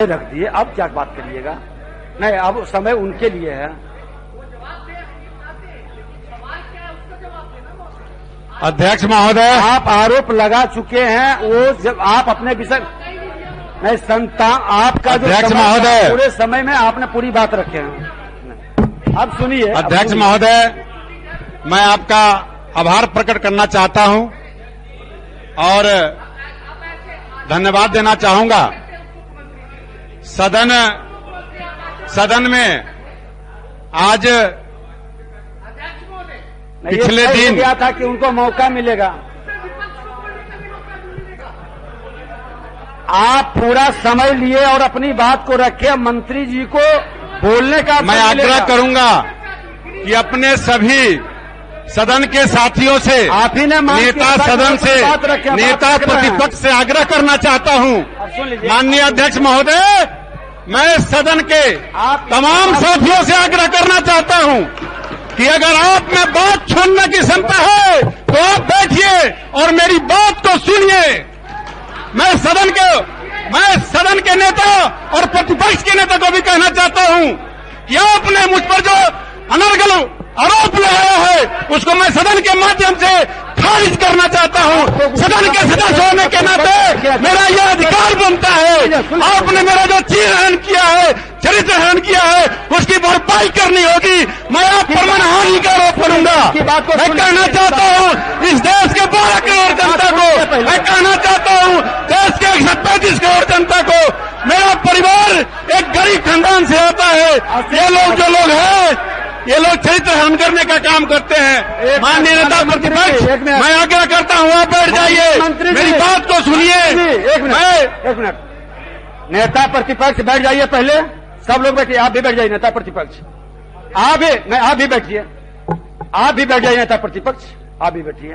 रख दिए, अब क्या बात करिएगा? नहीं, अब समय उनके लिए है। अध्यक्ष महोदय, आप आरोप लगा चुके हैं, वो जब आप अपने विषय नहीं संतान आपका जो अध्यक्ष महोदय, पूरे समय में आपने पूरी बात रखे हैं। अब सुनिए अध्यक्ष महोदय, मैं आपका आभार प्रकट करना चाहता हूं और धन्यवाद देना चाहूंगा। सदन में आज पिछले दिन किया था कि उनको मौका मिलेगा। आप पूरा समय लिए और अपनी बात को रखे, मंत्री जी को बोलने का मैं आग्रह करूंगा कि अपने सभी सदन के साथियों से, आप ही ने नेता सदन से, नेता प्रतिपक्ष से आग्रह करना चाहता हूं। माननीय अध्यक्ष महोदय, मैं सदन के तमाम साथियों से आग्रह करना चाहता हूं कि अगर आप में बात छोड़ने की क्षमता है तो आप बैठिए और मेरी बात को सुनिए। मैं सदन के नेता और प्रतिपक्ष के नेता को भी कहना चाहता हूं कि आपने मुझ पर जो अनर्गल आरोप लगाया है उसको मैं सदन के माध्यम से खारिज करना चाहता हूं। सदन के सदस्य होने के नाते मेरा यह अधिकार बनता है। आपने मेरा जो चीरहरण किया है, चरित्र हरण किया है, उसकी भरपाई करनी होगी। मैं आप पर मानहानि का आरोप करूंगा। मैं कहना चाहता हूं इस देश के 12 करोड़ जनता को, मैं कहना चाहता हूं देश के 135 करोड़ जनता को, मेरा परिवार एक गरीब खानदान से आता है। ये लोग जो लोग हैं, ये लोग चरित्र हरण करने का काम करते हैं। माननीय नेता प्रतिपक्ष, मैं आग्रह करता हूं आप बैठ जाइए, मेरी बात को सुनिए। एक मिनट, नेता प्रतिपक्ष बैठ जाइए, पहले सब लोग बैठिए। आप भी बैठ जाइए नेता प्रतिपक्ष, आप भी बैठिए, आप भी बैठ जाइए नेता प्रतिपक्ष, आप भी बैठिए।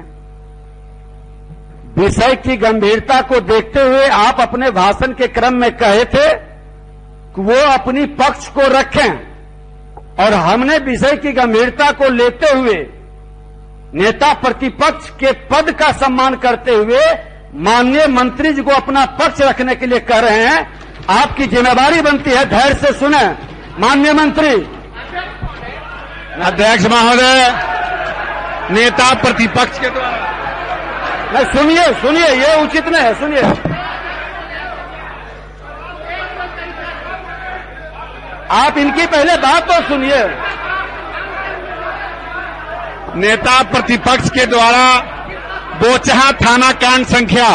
विषय की गंभीरता को देखते हुए आप अपने भाषण के क्रम में कहे थे कि वो अपनी पक्ष को रखें, और हमने विषय की गंभीरता को लेते हुए नेता प्रतिपक्ष के पद का सम्मान करते हुए माननीय मंत्री जी को अपना पक्ष रखने के लिए कह रहे हैं। आपकी जिम्मेदारी बनती है, धैर्य से सुने माननीय मंत्री। अध्यक्ष महोदय, नेता प्रतिपक्ष के द्वारा नहीं, सुनिए, ये उचित नहीं है, सुनिए। आप इनकी पहले बात तो सुनिए। नेता प्रतिपक्ष के द्वारा बोचहा थाना कांड संख्या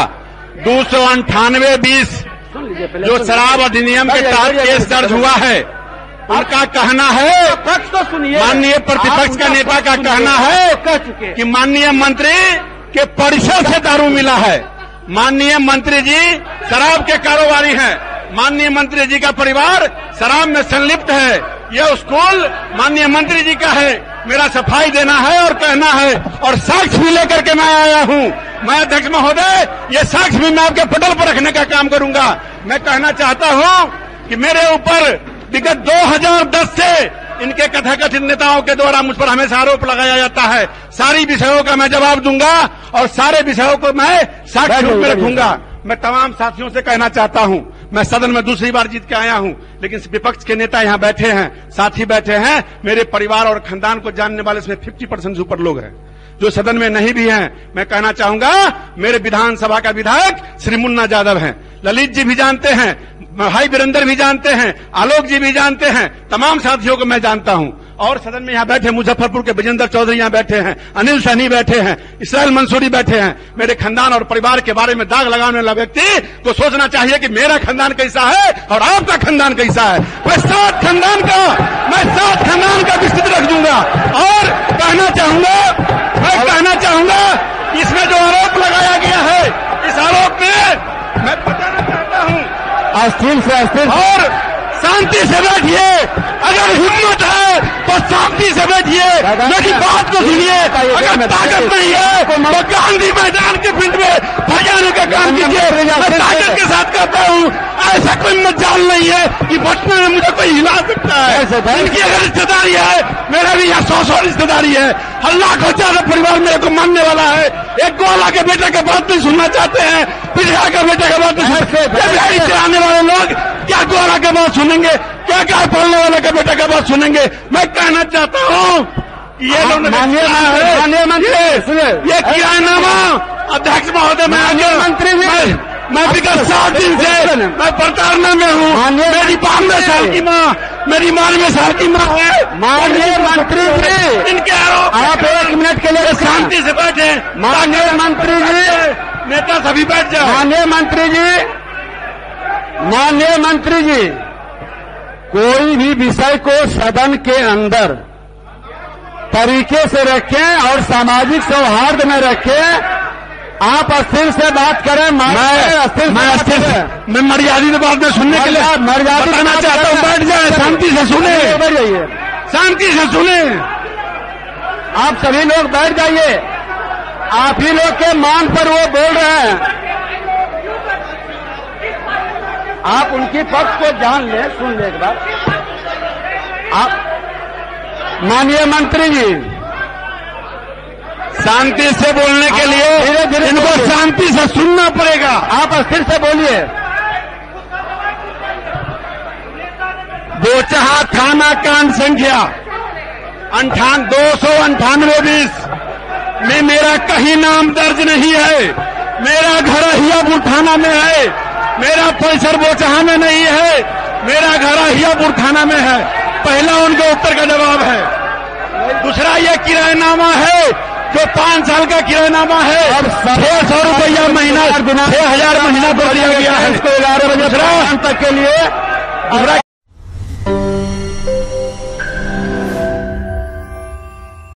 298-20 जो शराब अधिनियम के तहत केस दर्ज हुआ है, उनका कहना है, पक्ष तो सुनिए, माननीय प्रतिपक्ष का नेता का कहना है कि माननीय मंत्री के परिसर से दारू मिला है। माननीय मंत्री जी शराब के कारोबारी हैं। माननीय मंत्री जी का परिवार शराब में संलिप्त है। यह स्कूल माननीय मंत्री जी का है। मेरा सफाई देना है और कहना है, और साक्ष्य भी लेकर के मैं आया हूं। मैं अध्यक्ष महोदय, ये साक्ष्य भी मैं आपके पटल पर रखने का काम करूंगा। मैं कहना चाहता हूं कि मेरे ऊपर विगत 2010 से इनके कथाकथित नेताओं के द्वारा मुझ पर हमेशा आरोप लगाया जाता है। सारी विषयों का मैं जवाब दूंगा और सारे विषयों को मैं साक्ष्य रूप में रखूंगा। मैं तमाम साथियों से कहना चाहता हूं, मैं सदन में दूसरी बार जीत के आया हूं, लेकिन विपक्ष के नेता यहां बैठे हैं, साथी बैठे हैं, मेरे परिवार और खानदान को जानने वाले इसमें 50% से ऊपर लोग हैं जो सदन में नहीं भी हैं। मैं कहना चाहूंगा, मेरे विधानसभा का विधायक श्री मुन्ना यादव हैं, ललित जी भी जानते हैं, भाई वीरेंद्र भी जानते हैं, आलोक जी भी जानते हैं, तमाम साथियों को मैं जानता हूं। और सदन में यहाँ बैठे मुजफ्फरपुर के विजेंद्र चौधरी यहाँ बैठे हैं, अनिल सहनी बैठे हैं, इसराइल मंसूरी बैठे हैं। मेरे खानदान और परिवार के बारे में दाग लगाने वाला व्यक्ति को सोचना चाहिए कि मेरा खानदान कैसा है और आपका खानदान कैसा है। मैं सात खानदान का विस्तृत रख दूंगा। और कहना चाहूंगा इसमें जो आरोप लगाया गया है, इस आरोप में मैं बताना चाहता हूं, अस्थिर और शांति से बैठिए। अगर हिम्मत है तो शांति से बैठिए, मेरी बात को सुनिए। अगर ताकत नहीं है तो गांधी मैदान के फील्ड में भजाने का काम कीजिए। मैं ताकत के साथ कहता हूँ, ऐसा कोई मजाल नहीं है कि बचपन में मुझे कोई हिला सकता है। इनकी अगर रिश्तेदारी है, मेरा भी यहाँ 100 रिश्तेदारी है। अल्लाह को ज्यादा परिवार मेरे को मानने वाला है। एक गोला के बेटे के बात नहीं सुनना चाहते हैं, पिछड़ा के बेटे के बात नहीं सुनते। चलाने वाले लोग क्या द्वारा का बात सुनेंगे, क्या क्या पढ़ने वाले का बेटा का बात सुनेंगे। मैं कहना चाहता हूँ ये लोग माननीय मंत्री सुनिए, ये किरायानामा अध्यक्ष महोदय, मंत्री जी, मैं विगत 7 दिन से मैं प्रताड़ना में हूँ। मेरी 92 साल की माँ, मेरी 92 साल की माँ है। माननीय मंत्री जी, इनके आरोप आप 1 मिनट के लिए शांति से बैठे। माननीय मंत्री जी, नेता सभी बैठ जाओ। माननीय मंत्री जी, कोई भी विषय को सदन के अंदर तरीके से रखें और सामाजिक सौहार्द में रखें। आप अस्थिर से बात करें। मैं मर्यादित बात में सुनने के लिए बताना चाहता हूँ। बैठ जाए, शांति से सुने, बैठ जाइए, शांति से सुने। आप सभी लोग बैठ जाइए। आप ही लोग के मान पर वो बोल रहे हैं। आप उनकी पक्ष को जान ले, सुन ले एक बार। आप माननीय मंत्री जी, शांति से बोलने के लिए धीरे धीरे इनको शांति से सुनना पड़ेगा। आप अस्थिर से बोलिए। बोचहा थाना कांड संख्या 298-20 में मेरा कहीं नाम दर्ज नहीं है। मेरा घर अहियापुर थाना में है। मेरा परिसर बोचहा में नहीं है। मेरा घर अहियापुर थाना में है। पहला उनके उत्तर का जवाब है। दूसरा ये किरायानामा है जो 5 साल का किरायानामा है और 600 रुपया महीना, 6,000 महीना को दिया गया है। इसको 11 बजे तक के लिए दूसरा